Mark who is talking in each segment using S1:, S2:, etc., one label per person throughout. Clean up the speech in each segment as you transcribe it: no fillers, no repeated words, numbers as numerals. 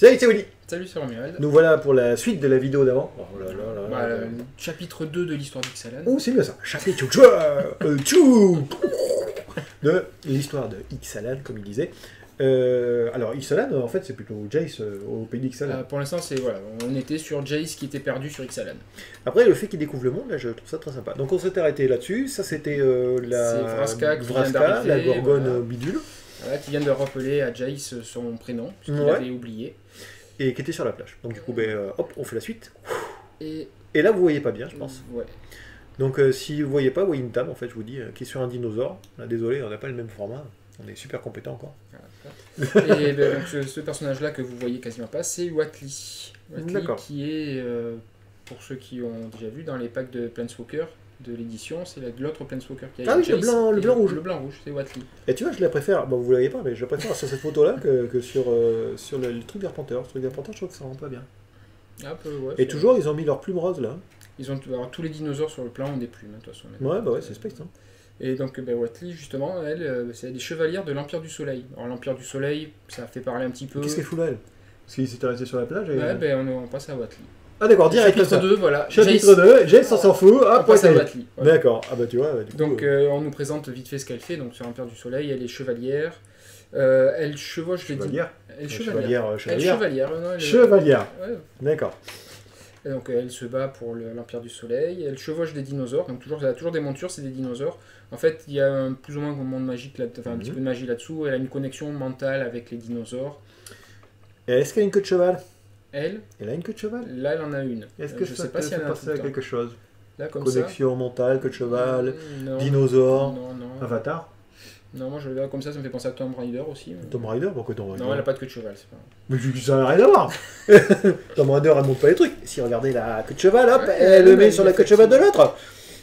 S1: Salut, c'est Willy.
S2: Salut, c'est Romuald.
S1: Nous voilà pour la suite de la vidéo d'avant. Oh là là là
S2: Bah,
S1: là.
S2: chapitre 2 de l'histoire d'Ixalan.
S1: Oh, c'est bien ça. Chapitre de l'histoire de Ixalan, comme il disait. Alors, Ixalan, en fait, c'est plutôt Jace au pays d'Ixalan.
S2: Pour l'instant, voilà, on était sur Jace qui était perdu sur Ixalan.
S1: Après, le fait qu'il découvre le monde, là, je trouve ça très sympa. Donc, on s'était arrêté là-dessus. Ça, c'était la
S2: Vraska qui vient
S1: Vraska,
S2: d'arriver,
S1: la Gorgone
S2: voilà.
S1: bidule.
S2: Voilà, qui vient de rappeler à Jace son prénom, puisqu'il
S1: Ouais.
S2: avait oublié.
S1: Et qui était sur la plage. Donc, du coup, hop, on fait la suite.
S2: Et
S1: Et là, vous voyez pas bien, je pense.
S2: ouais.
S1: Donc, si vous voyez pas, voyez une dame, en fait, je vous dis, qui est sur un dinosaure. Là, désolé, on n'a pas le même format. On est super compétent encore.
S2: Voilà. Et donc, ce personnage-là que vous voyez quasiment pas, c'est Watli. Watli
S1: D'accord.
S2: qui est, pour ceux qui ont déjà vu, dans les packs de Planeswalker de l'édition, c'est l'autre Planeswalker qui a
S1: Ah oui, le
S2: Jace
S1: blanc- le
S2: et
S1: blanc-rouge.
S2: Le blanc-rouge, c'est Watli.
S1: Et tu vois, je la préfère, bon, vous ne la voyez pas, mais je la préfère sur cette photo-là que sur le truc d'Arpenteur. Le truc d'Arpenteur, je trouve que ça rend pas bien.
S2: Un peu, ouais.
S1: Et toujours, ils ont mis leur plume rose là.
S2: Ils ont, alors, tous les dinosaures sur le plan ont des plumes, hein, de toute façon.
S1: Ouais, bah ouais, c'est Space. Hein.
S2: Et donc, Watli, justement, elle, c'est des chevalières de l'Empire du Soleil. Alors, l'Empire du Soleil, ça fait parler un petit peu.
S1: Qu'est-ce qu'elle fout là, elle Parce qu'ils s'étaient restés sur la plage et...
S2: Ouais, on passe à Watli.
S1: Ah d'accord, direct comme
S2: Chapitre
S1: ça.
S2: 2, voilà.
S1: Chapitre 2, Jace, on s'en fout.
S2: On
S1: Hop,
S2: passe à
S1: ouais,
S2: Watli. Voilà.
S1: D'accord, ah bah tu vois, du coup...
S2: Donc, on nous présente vite fait ce qu'elle fait. Donc, sur l'Empire du Soleil, elle est chevalière. Elle chevauche les
S1: Chevalière.
S2: Elle est
S1: Chevalière.
S2: Elle est chevalière. Non, elle est-
S1: Chevalière.
S2: Ouais.
S1: D'accord.
S2: Et donc elle se bat pour l'Empire du Soleil, elle chevauche des dinosaures, donc elle a toujours des montures, c'est des dinosaures. En fait, il y a plus ou moins un monde magique là, enfin un petit peu de magie là-dessous, elle a une connexion mentale avec les dinosaures.
S1: Et est-ce qu'elle a une queue de cheval
S2: Elle
S1: a une queue de cheval
S2: Là, elle en a une.
S1: Est-ce que
S2: je
S1: ça
S2: sais pas
S1: te
S2: si
S1: fait
S2: elle en a tout
S1: penser
S2: le
S1: à
S2: temps.
S1: quelque chose
S2: Là, comme
S1: Connexion mentale, queue de
S2: ça.
S1: cheval,
S2: Non,
S1: dinosaure,
S2: non.
S1: Avatar
S2: Non, moi je le vois comme ça me fait penser à Tomb Raider aussi. mais-
S1: Tomb Raider, pourquoi Tomb Raider
S2: Non, elle a pas de queue de cheval, c'est pas.
S1: Mais ça n'a rien à voir. Tomb Raider, elle monte pas les trucs. Si regardez la queue de cheval, hop,
S2: Ouais,
S1: elle le met
S2: mais
S1: sur la queue de cheval de l'autre.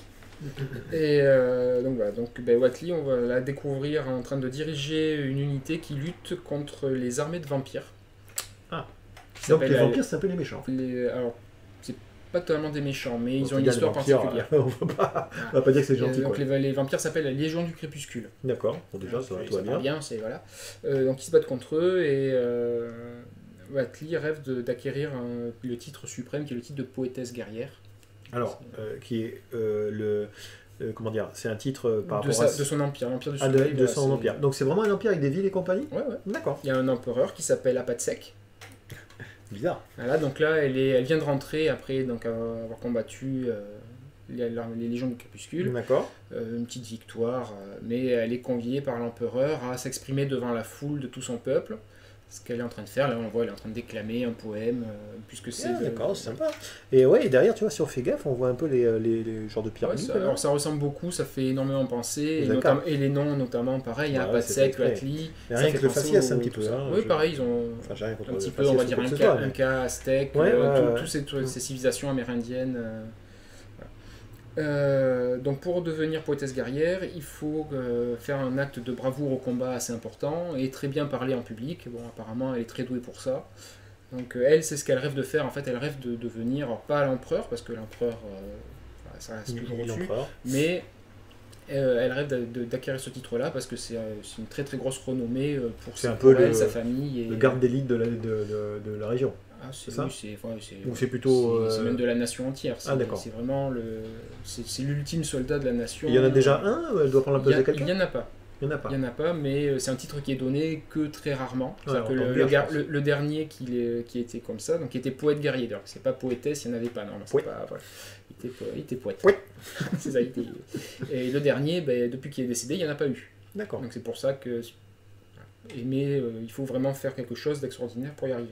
S2: Et donc voilà, donc Watli, on va la découvrir en train de diriger une unité qui lutte contre les armées de vampires.
S1: Ah.
S2: Qui
S1: Donc
S2: s'appelle,
S1: les vampires, c'est un peu les méchants.
S2: alors, c'est pas totalement des méchants, mais ils
S1: Donc,
S2: ont une
S1: les
S2: histoire
S1: vampires,
S2: particulière.
S1: on va pas dire que c'est gentil.
S2: Donc
S1: Quoi.
S2: les vampires s'appellent la Légion du Crépuscule.
S1: D'accord, bon, déjà, ça va
S2: part
S1: bien.
S2: c'est voilà. Donc ils se battent contre eux et Watli rêve d'acquérir le titre suprême qui est le titre de poétesse guerrière.
S1: Alors, qui est comment dire, c'est un titre par
S2: de,
S1: rapport à...
S2: de son empire, l'Empire du
S1: Ah,
S2: Soleil.
S1: de
S2: voilà,
S1: son
S2: c'est-
S1: empire. Donc c'est vraiment un empire avec des villes et compagnie.
S2: Ouais, ouais.
S1: D'accord.
S2: Il y a un empereur qui s'appelle Apatsek.
S1: Bizarre.
S2: Voilà, donc là, elle vient de rentrer après donc, avoir combattu les légions du Crépuscule.
S1: D'accord.
S2: Une petite victoire, mais elle est conviée par l'empereur à s'exprimer devant la foule de tout son peuple. Ce qu'elle est en train de faire, là on le voit, elle est en train de déclamer un poème, puisque c'est...
S1: Ah, d'accord, c'est sympa. Et ouais, et derrière, tu vois, si on fait gaffe, on voit un peu les genres de
S2: Ouais,
S1: pyramides.
S2: alors ça ressemble beaucoup, ça fait énormément penser,
S1: D'accord.
S2: et les noms notamment, pareil,
S1: Ouais,
S2: Apatsek,
S1: c'est fait
S2: Watli.
S1: Mais
S2: ça
S1: rien
S2: fait
S1: que le
S2: penser
S1: faciès,
S2: au-
S1: un petit
S2: tout
S1: peu.
S2: ça.
S1: Hein,
S2: Oui, pareil, ils ont
S1: Enfin, j'ai rien contre
S2: un
S1: le
S2: petit peu,
S1: faciès
S2: on va
S1: ou
S2: dire,
S1: quoi
S2: un
S1: que ce soit, mais-
S2: cas aztèque,
S1: Ouais,
S2: toutes ces civilisations amérindiennes. Donc pour devenir poétesse guerrière, il faut faire un acte de bravoure au combat assez important et très bien parler en public. Bon, apparemment, elle est très douée pour ça. Donc elle, c'est ce qu'elle rêve de faire. En fait, elle rêve de devenir, alors, pas l'empereur, parce que l'empereur, ça reste toujours au-dessus,
S1: l'empereur.
S2: mais elle rêve d'acquérir ce titre-là parce que c'est une très très grosse renommée pour,
S1: C'est un
S2: pour
S1: peu
S2: elle,
S1: le-
S2: sa famille. Et,
S1: Le garde d'élite de la région.
S2: Ah, c'est
S1: ça
S2: oui, c'est
S1: Ou c'est plutôt...
S2: c'est même de la nation entière.
S1: Ah, d'accord.
S2: C'est vraiment c'est l'ultime soldat de la nation.
S1: Il y en a déjà un ou elle doit prendre la place de
S2: Il
S1: quelqu'un
S2: n'y en a pas.
S1: Il n'y en a pas.
S2: Il n'y en a pas, mais c'est un titre qui est donné que très rarement.
S1: Ouais,
S2: C'est-à-dire que
S1: on
S2: le,
S1: peut dire,
S2: le gar-
S1: je pense.
S2: le dernier qui était comme ça, donc qui était poète guerrier. D'ailleurs, c'est pas poétesse, il n'y en avait pas. Non, c'est
S1: Ouais.
S2: pas, voilà. Il était poète.
S1: Ouais.
S2: C'est ça, il était... Et le dernier, depuis qu'il est décédé, il n'y en a pas eu.
S1: D'accord.
S2: Donc c'est pour ça que. Mais il faut vraiment faire quelque chose d'extraordinaire pour y arriver.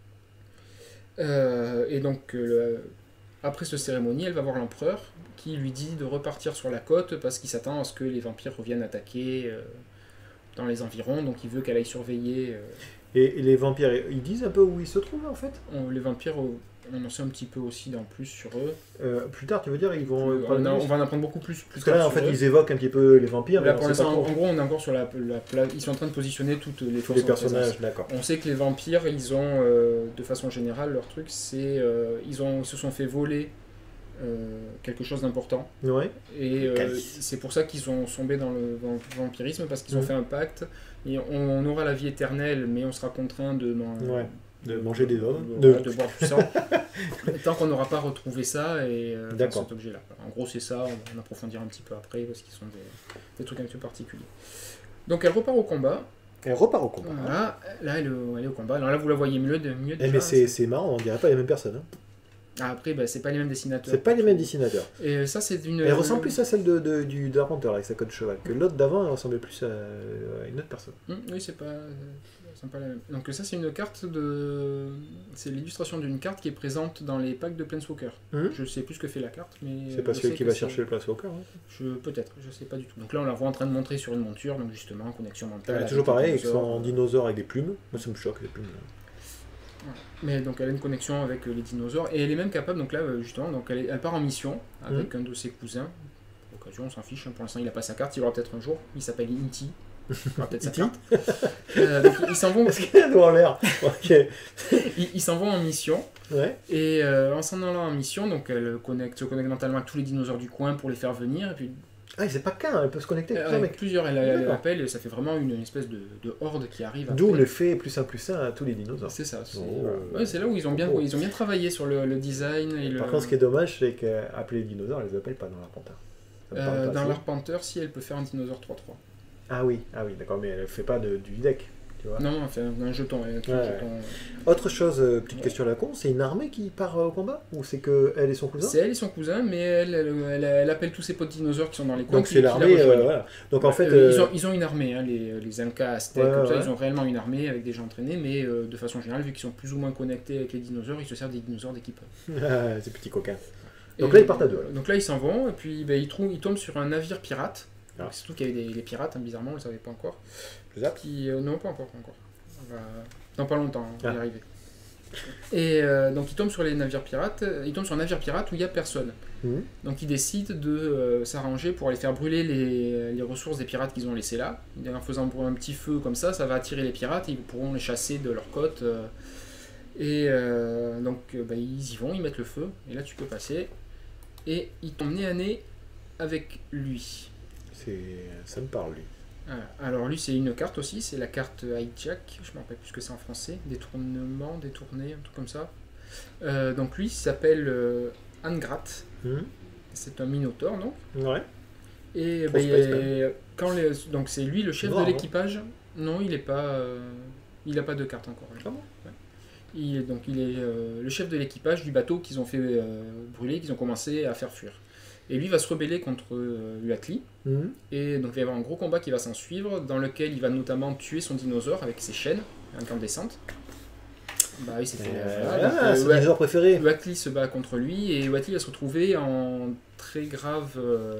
S2: Et donc, après cette cérémonie, elle va voir l'empereur qui lui dit de repartir sur la côte parce qu'il s'attend à ce que les vampires reviennent attaquer dans les environs. Donc il veut qu'elle aille surveiller.
S1: Et les vampires, ils disent un peu où ils se trouvent en fait
S2: Les vampires, on en sait un petit peu aussi en plus sur eux.
S1: Plus tard, tu veux dire, ils vont...
S2: on va en apprendre beaucoup plus
S1: Parce que là,
S2: tard
S1: en
S2: sur
S1: fait,
S2: eux.
S1: ils évoquent un petit peu les vampires,
S2: Là,
S1: mais
S2: pour
S1: on sait pas
S2: l'instant,
S1: trop.
S2: en gros, on est encore sur la place. Ils sont en train de positionner toutes les
S1: Tous
S2: forces
S1: les
S2: en présence.
S1: personnages, d'accord.
S2: On sait que les vampires, ils ont, de façon générale, leur truc, c'est ils se sont fait voler quelque chose d'important.
S1: Ouais.
S2: Et
S1: Calice.
S2: c'est pour ça qu'ils ont tombé dans le vampirisme, parce qu'ils ont
S1: Mhm.
S2: fait un pacte. Et on aura la vie éternelle, mais on sera contraint de
S1: Ouais. De manger des hommes.
S2: De boire du sang. Tant qu'on n'aura pas retrouvé ça et
S1: D'accord.
S2: cet objet-là. En gros, c'est ça, on approfondira un petit peu après, parce qu'ils sont des trucs un petit peu particuliers. Donc elle repart au combat.
S1: Elle repart au combat.
S2: Voilà, là elle est au combat. Alors là, vous la voyez mieux déjà.
S1: Mais c'est marrant, on dirait pas les mêmes personnes. Hein.
S2: Ah, après, c'est pas les mêmes dessinateurs.
S1: C'est pas les mêmes dessinateurs.
S2: Et ça, c'est d'une.
S1: Elle ressemble plus à celle du Arpenteur avec sa queue de cheval. Que l'autre d'avant, elle ressemblait plus à une autre personne.
S2: Oui, c'est pas la même. Donc ça, c'est une carte de. C'est l'illustration d'une carte qui est présente dans les packs de Planeswalker. Je sais plus ce que fait la carte, mais.
S1: C'est pas celui qui va chercher le Planeswalker. Hein.
S2: Peut-être, je sais pas du tout. Donc là, on la voit en train de montrer sur une monture, donc justement, connexion mentale.
S1: Elle est toujours pareil, avec son dinosaure avec des plumes. Moi, ça me choque, les plumes.
S2: Ouais. Mais donc elle a une connexion avec les dinosaures et elle est même capable, donc là justement, donc elle part en mission avec un de ses cousins. Pour l'occasion, on s'en fiche, hein. Pour l'instant il n'a pas sa carte, il aura peut-être un jour. Il s'appelle Inti. Il aura peut-être sa carte. Donc ils s'en vont.
S1: Parce qu'il y a dans l'air. Ok.
S2: Ils s'en vont en mission.
S1: Ouais.
S2: Et en s'en allant en mission, donc elle se connecte mentalement avec tous les dinosaures du coin pour les faire venir. Et puis
S1: ah, c'est pas qu'un, elle peut se connecter avec
S2: avec plusieurs, elle appelle et ça fait vraiment une espèce de horde qui arrive.
S1: D'où l'effet plus un à tous les dinosaures.
S2: C'est ça. C'est là où ils ont bien travaillé sur le design. Et
S1: Par contre, ce qui est dommage, c'est qu'appeler les dinosaures, elle les appelle pas dans l'Arpenteur.
S2: Dans l'Arpenteur, si elle peut faire un dinosaure 3-3.
S1: Ah oui, d'accord, mais elle fait pas du deck. Tu vois.
S2: Non, elle fait un jeton. Jeton.
S1: Autre chose, petite question à la con, c'est une armée qui part au combat? Ou c'est que elle et son cousin?
S2: C'est elle et son cousin, mais elle appelle tous ses potes dinosaures qui sont dans les coins.
S1: Donc c'est l'armée, voilà. Donc en fait...
S2: Ils ont une armée, hein, les Incas, Aztèques, comme ça, ils ont réellement une armée avec des gens entraînés, mais de façon générale, vu qu'ils sont plus ou moins connectés avec les dinosaures, ils se servent des dinosaures d'équipe.
S1: Ces petits coquins. Donc là, ils partent à deux. Alors.
S2: Donc là, ils s'en vont, et puis ils tombent sur un navire pirate. Surtout qu'il y avait les pirates, hein, bizarrement, on ne le savait pas encore. Non, pas encore. Dans pas longtemps, on va y arriver. Et donc ils tombent sur les navires pirates, ils tombent sur un navire pirate où il n'y a personne. Donc ils décident de s'arranger pour aller faire brûler les ressources des pirates qu'ils ont laissées là. En faisant un petit feu comme ça va attirer les pirates et ils pourront les chasser de leur côte. Et donc ils y vont, ils mettent le feu, et là tu peux passer. Et ils tombent nez à nez avec lui.
S1: Ça me parle, lui.
S2: Alors lui c'est une carte aussi, c'est la carte hijack, je ne me rappelle plus ce que c'est en français, détournement, détourné, un truc comme ça. Donc lui il s'appelle Angrat, c'est un minotaure donc.
S1: Ouais.
S2: Et donc c'est lui le chef de l'équipage. Non, il n'a pas de carte encore.
S1: Ah bon?
S2: Ouais. Il est le chef de l'équipage du bateau qu'ils ont fait brûler, qu'ils ont commencé à faire fuir. Et lui va se rebeller contre Uatli. Et donc il va y avoir un gros combat qui va s'en suivre, dans lequel il va notamment tuer son dinosaure avec ses chaînes, incandescentes. Bah oui, c'était...
S1: c'est mon dinosaure préféré.
S2: Uatli se bat contre lui, et Uatli va se retrouver en très grave...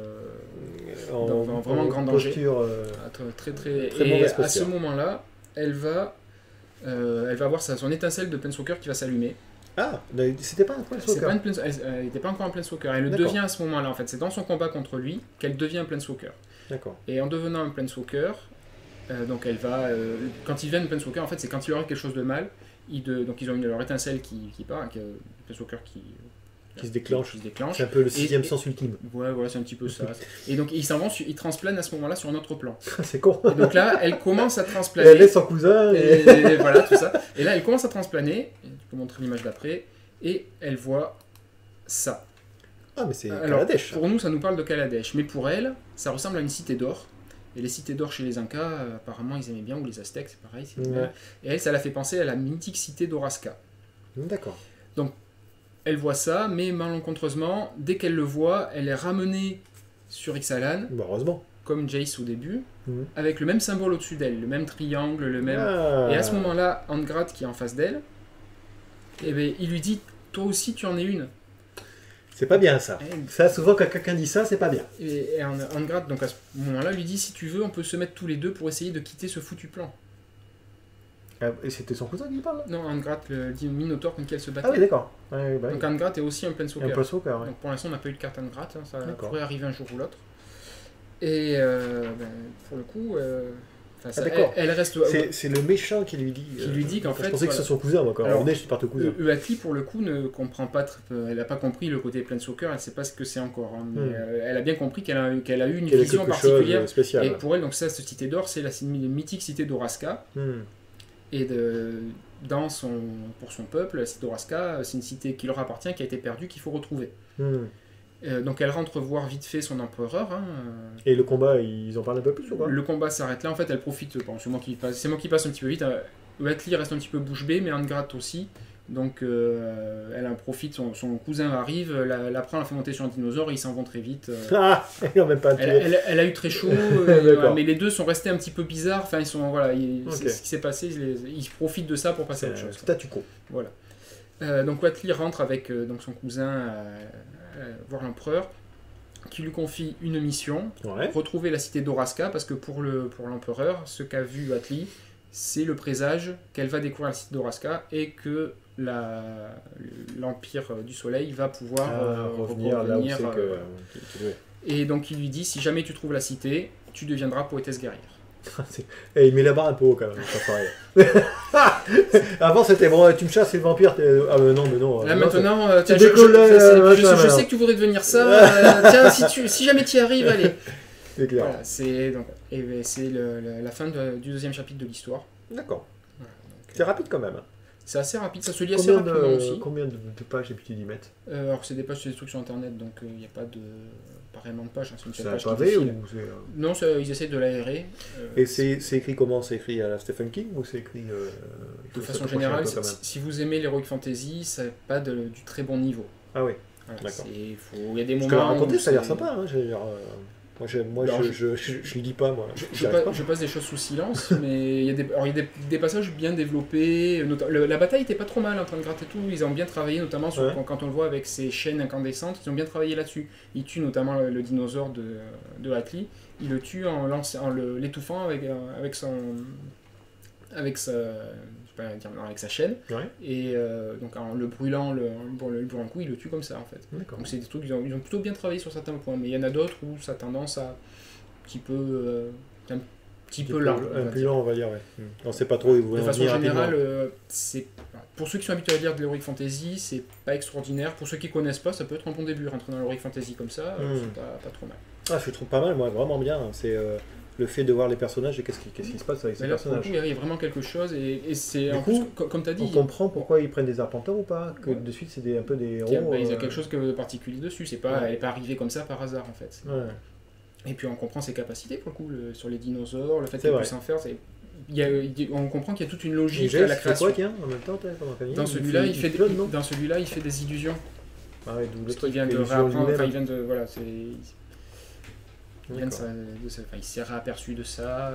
S2: dans vraiment grand danger.
S1: Posture,
S2: très
S1: mauvaise posture.
S2: À ce moment-là, elle va avoir son étincelle de Planeswalker qui va s'allumer.
S1: Ah, c'était pas un Planeswalker.
S2: Elle n'était pas encore un Planeswalker. Elle le devient à ce moment-là, en fait. C'est dans son combat contre lui qu'elle devient un Planeswalker.
S1: D'accord.
S2: Et en devenant un Planeswalker, donc elle va... quand ils deviennent un Planeswalker, en fait, c'est quand il leur arrive quelque chose de mal. Donc ils ont leur étincelle qui part, un Planeswalker
S1: qui se déclenche. C'est un peu le sixième sens ultime.
S2: Ouais, voilà, c'est un petit peu ça. Et donc ils s'en vont, ils transplanent à ce moment-là sur un autre plan.
S1: C'est con.
S2: Et donc là, elle commence à transplaner.
S1: Et elle laisse son cousin.
S2: Et voilà, tout ça. Et là, elle commence à transplaner. Tu peux montrer l'image d'après. Et elle voit ça.
S1: Ah, mais c'est Kaladesh.
S2: Pour nous, ça nous parle de Kaladesh. Mais pour elle, ça ressemble à une cité d'or. Et les cités d'or chez les Incas, apparemment, ils aimaient bien. Ou les Aztèques, c'est pareil. Et elle, ça la fait penser à la mythique cité d'Orasca.
S1: D'accord.
S2: Donc, elle voit ça, mais malencontreusement, dès qu'elle le voit, elle est ramenée sur Ixalan.
S1: Bah, heureusement.
S2: Comme Jace au début, avec le même symbole au-dessus d'elle, le même triangle, le même... Et à ce moment-là, Angrat, qui est en face d'elle, il lui dit, toi aussi tu en es une.
S1: C'est pas bien ça. Ça, souvent quand quelqu'un dit ça, c'est pas bien.
S2: Et Angrat, donc à ce moment-là, lui dit, si tu veux, on peut se mettre tous les deux pour essayer de quitter ce foutu plan.
S1: Et c'était son cousin qui parle?
S2: Non, Angrat, le Minotaur contre qui elle se battait.
S1: Ah oui, d'accord.
S2: Donc Angrat est aussi un Planeswalker.
S1: Un Planeswalker, ouais.
S2: Donc pour l'instant, on n'a pas eu de carte Angrat, hein, ça pourrait arriver un jour ou l'autre. Et pour le coup, elle reste.
S1: C'est le méchant qui lui dit.
S2: Qu'en fait.
S1: Je pensais que c'est son cousin, moi. Quand on est, je parte au cousin.
S2: Uatli, pour le coup, ne comprend pas. Elle n'a pas compris le côté Planeswalker, elle ne sait pas ce que c'est encore. Hein, mais elle a bien compris qu'elle a eu une vision particulière.
S1: Spécial,
S2: et pour elle, donc ça, cette cité d'or, c'est la mythique cité d'Orasca. Et pour son peuple, la cité d'Oraska, c'est une cité qui leur appartient, qui a été perdue, qu'il faut retrouver. Donc elle rentre voir vite fait son empereur.
S1: Et le combat, ils en parlent un peu plus ou pas?
S2: Le combat s'arrête là, en fait elle profite, bon, c'est moi qui passe un petit peu vite, Huatli reste un petit peu bouche bée, mais Angrat aussi. Donc elle en profite, son cousin arrive, la prend, la fait monter sur un dinosaure et ils s'en vont très vite.
S1: Ah, ils ont même pas
S2: elle a eu très chaud, mais les deux sont restés un petit peu bizarres. Enfin, c'est ce qui s'est passé, ils profitent de ça pour passer à autre chose.
S1: Statu quo.
S2: Voilà. Donc Huatli rentre avec donc son cousin voir l'empereur, qui lui confie une mission, retrouver la cité d'Oraska, parce que pour l'empereur, ce qu'a vu Huatli, c'est le présage qu'elle va découvrir la cité d'Oraska et que l'Empire du Soleil va pouvoir
S1: revenir là où c'est que...
S2: Et donc il lui dit, si jamais tu trouves la cité, tu deviendras poétesse guerrière.
S1: Et il met la barre un peu haut quand même, ça Avant c'était bon, tu me chasses les vampires, ah mais non.
S2: Là maintenant, tiens, je sais que tu voudrais devenir ça, tiens, si jamais tu y arrives, allez.
S1: C'est clair.
S2: Voilà, c'est la fin du deuxième chapitre de l'histoire.
S1: D'accord. Voilà, c'est rapide quand même.
S2: C'est assez rapide, ça se lit assez rapidement aussi.
S1: Combien de pages d'habitude y mettre?
S2: Alors c'est des pages, c'est des trucs sur internet, donc il n'y a pas réellement de pages.
S1: C'est un pavé ou c'est...
S2: Non, ils essaient de l'aérer.
S1: Et c'est écrit comment? C'est écrit à la Stephen King ou c'est écrit...
S2: de façon générale, si vous aimez l'heroic fantasy, c'est pas du très bon niveau.
S1: Ah oui,
S2: voilà,
S1: d'accord.
S2: Il y a des moments...
S1: Parce que la raconter, ça a l'air sympa, hein, Moi, je lis pas, moi.
S2: Je passe des choses sous silence, mais il y a des passages bien développés. La bataille était pas trop mal en train de gratter tout. Ils ont bien travaillé, notamment quand on le voit avec ses chaînes incandescentes. Ils ont bien travaillé là-dessus. Ils tuent notamment le dinosaure de Huatli. Ils le tuent en l'étouffant avec sa chaîne, et donc en le brûlant le coup, il le tue comme ça en fait. Donc c'est des trucs, ils ont plutôt bien travaillé sur certains points, mais il y en a d'autres où ça a tendance à un petit peu lent.
S1: Un peu lent, on va dire, On sait pas trop où ils vont
S2: de façon générale, pour ceux qui sont habitués à lire de l'heroic fantasy, c'est pas extraordinaire. Pour ceux qui connaissent pas, ça peut être un bon début, rentrer dans l'heroic fantasy comme ça, c'est pas trop mal.
S1: Ah, je trouve pas mal, moi, vraiment bien. C'est le fait de voir les personnages et qu'est-ce qui se passe avec ces personnages.
S2: Il y a vraiment quelque chose, et c'est en
S1: plus,
S2: comme tu as dit.
S1: On comprend pourquoi ils prennent des arpenteurs ou pas, que de suite c'est un peu des héros.
S2: Il y a quelque chose de particulier dessus, elle n'est pas arrivée comme ça par hasard en fait. Et puis on comprend ses capacités pour le coup, sur les dinosaures, le fait qu'elle puisse en faire. On comprend qu'il y a toute une logique à la création.
S1: Quoi, tiens, en même temps,
S2: dans celui-là, il fait des illusions.
S1: Ah ouais, d'où le
S2: truc. Il vient de réapprendre, il vient de. Voilà, c'est. Il s'est réaperçu de ça.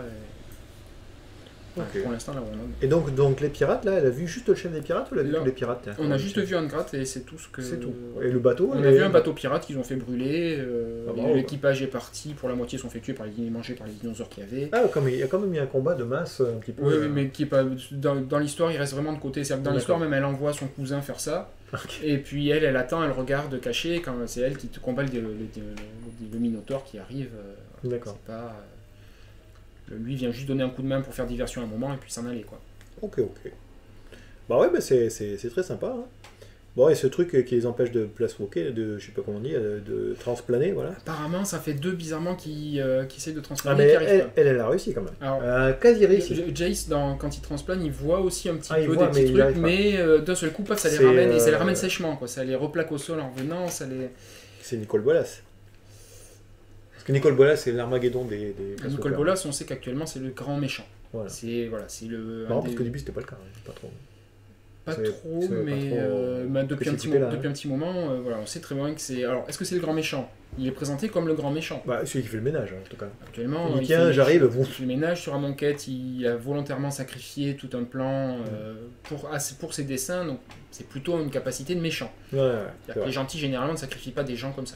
S2: Pour l'instant, là,
S1: Et donc les pirates, là, elle a vu juste le chef des pirates ou elle a vu tous les pirates?
S2: On a juste vu Angrat et c'est tout ce que...
S1: C'est tout. Et le bateau?
S2: On a vu un bateau pirate qu'ils ont fait brûler, l'équipage est parti, pour la moitié sont fait tuer mangés par les dinosaures qu'il y avait.
S1: Ah, il y a quand même eu un combat de masse un petit peu...
S2: Oui, mais qui est pas... Dans l'histoire, il reste vraiment de côté. Dans l'histoire, même, elle envoie son cousin faire ça. Et puis elle attend, elle regarde cachée, quand c'est elle qui combat le Minotaure qui arrive.
S1: D'accord.
S2: C'est pas... Lui vient juste donner un coup de main pour faire diversion à un moment et puis s'en aller, quoi.
S1: Ok. Bah ouais, c'est très sympa. Hein. Bon, et ce truc qui les empêche de placewalker, je sais pas comment on dit, de transplaner, voilà.
S2: Apparemment, ça fait deux bizarrement qui essayent de transplaner.
S1: Ah, mais elle a réussi quand même. Alors, quasi réussi.
S2: Jace, quand il transplane, il voit aussi un petit peu des petits trucs, mais d'un seul coup, ça les ramène, et ça les ramène sèchement, quoi. Ça les replaque au sol en revenant,
S1: C'est Nicole Bolas. Nicole Bolas, c'est l'Armageddon des
S2: Nicole Bolas, on sait qu'actuellement c'est le grand méchant.
S1: Voilà.
S2: C'est le.
S1: Non, parce qu'au début c'était pas le cas, pas trop.
S2: Mais depuis un petit moment, on sait très bien que c'est. Alors, est-ce que c'est le grand méchant? Il est présenté comme le grand méchant.
S1: Bah, celui qui fait le ménage, en tout cas.
S2: Actuellement,
S1: il fait
S2: le ménage sur Amonkhet, il a volontairement sacrifié tout un plan pour ses dessins, donc c'est plutôt une capacité de méchant. Les gentils, généralement, ne sacrifient pas des gens comme ça.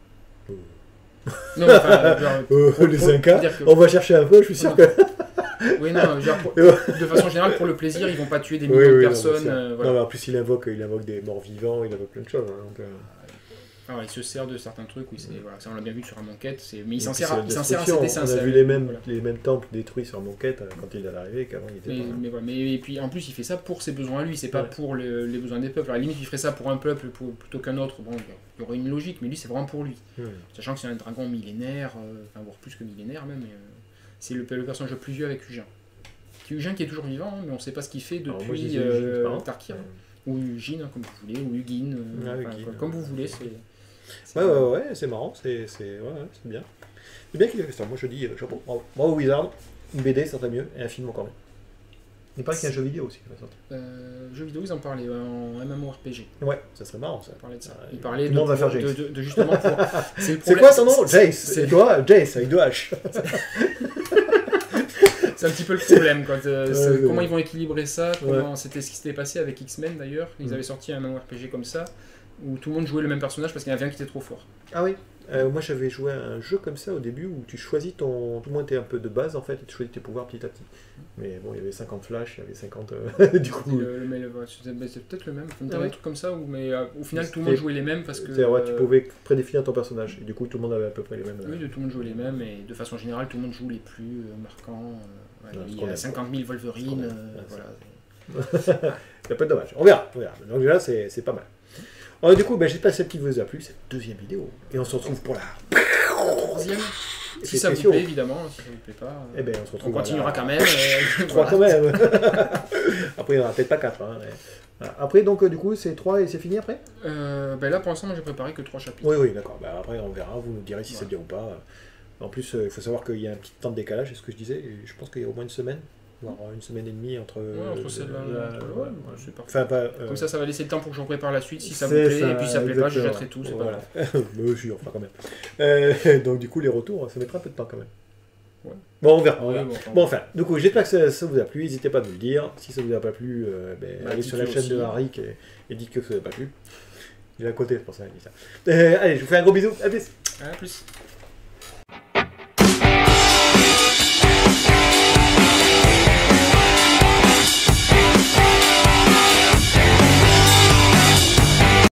S2: Non,
S1: les Incas, on va chercher un peu, je suis sûr que...
S2: Oui, non, de façon générale, pour le plaisir, ils vont pas tuer des millions de personnes.
S1: Non, mais en plus, il invoque des morts vivants, il invoque plein de choses.
S2: Alors, il se sert de certains trucs, ça on l'a bien vu sur Amonkhet, mais il s'en sert à ses dessins.
S1: On a vu les mêmes temples détruits sur Amonkhet quand il est arrivé qu'avant il était
S2: mais puis en plus, il fait ça pour ses besoins à lui, c'est pas pour les besoins des peuples. À la limite, il ferait ça pour un peuple plutôt qu'un autre. Bon, il y aurait une logique, mais lui, c'est vraiment pour lui. Sachant que c'est un dragon millénaire, voire plus que millénaire même. C'est le personnage le plus vieux avec Ugin. Kyujin qui est toujours vivant, hein, mais on ne sait pas ce qu'il fait
S1: Alors, moi, je
S2: depuis
S1: disais Eugene, c'est marrant.
S2: Tarkir. Ou Eugene, hein, comme vous voulez, ou Hugin,
S1: Ah,
S2: enfin,
S1: Hugin,
S2: comme vous voulez.
S1: Ouais, c'est marrant, c'est bien. C'est bien qu'il ait fait ça. Moi, je dis chapeau. Bravo. Bravo, Wizard. Une BD, ça serait mieux, et un film encore mieux. Il paraît qu'il y a un jeu vidéo aussi qui va sortir.
S2: Jeux vidéo, ils en parlaient en MMORPG.
S1: Ouais, ça serait marrant ça.
S2: Ils parlaient de ça.
S1: Ouais,
S2: Ils parlaient
S1: tout le monde va faire Jace.
S2: de justement pour.
S1: C'est quoi son nom? Jace. Et toi, Jace avec 2 H.
S2: C'est un petit peu le problème. Comment
S1: ouais.
S2: ils vont équilibrer ça? C'était ce qui s'était passé avec X-Men d'ailleurs. Ils avaient sorti un MMORPG comme ça, où tout le monde jouait le même personnage parce qu'il y en avait un qui était trop fort.
S1: Ah oui. Moi j'avais joué à un jeu comme ça au début où tu choisis ton. Tout le monde était un peu de base en fait et tu choisis tes pouvoirs petit à petit. Mais bon, il y avait 50 flash, il y avait 50. Du coup.
S2: C'est peut-être le même.
S1: Ah ouais.
S2: Un truc comme ça, mais au final tout le monde jouait les mêmes parce que.
S1: C'est-à-dire, tu pouvais prédéfinir ton personnage et du coup tout le monde avait à peu près les mêmes.
S2: Oui, tout le monde jouait les mêmes et de façon générale tout le monde joue les plus marquants. Il y a 50 000 Wolverine.
S1: Voilà. C'est pas dommage. On verra. Donc là c'est pas mal. Alors, du coup, j'espère que cette qui vous a plu, cette deuxième vidéo. Et on se retrouve pour la
S2: troisième. Si ça vous plaît, évidemment. Si ça vous plaît pas,
S1: eh ben, on se retrouve.
S2: On continuera quand même.
S1: 3 quand même. Après, il n'y en aura peut-être pas 4. Hein, mais... voilà. Après, donc, du coup, c'est 3 et c'est fini après
S2: là, pour l'instant, moi, j'ai préparé que 3 chapitres.
S1: Oui, d'accord. Après, on verra. Vous nous direz si c'est bien ou pas. En plus, il faut savoir qu'il y a un petit temps de décalage, c'est ce que je disais. Et je pense qu'il y a au moins une semaine. Voire une semaine et demie entre
S2: celle-là. C'est parfait.
S1: Enfin,
S2: comme ça va laisser le temps pour que j'en prépare la suite si ça vous plaît. Et puis si ça ne plaît pas, je jetterai tout. C'est pas grave.
S1: Mais je enfin, quand même. Donc, du coup, les retours, ça mettra un peu de temps quand même. Ouais. Bon, on verra. Bon, enfin, du coup, j'espère que ça vous a plu. N'hésitez pas à nous le dire. Si ça vous a pas plu, allez sur la chaîne de Harik et dites que ça vous a pas plu. Il est à côté, c'est pour ça qu'il dit ça. Allez, je vous fais un gros bisou. À plus.
S2: À plus.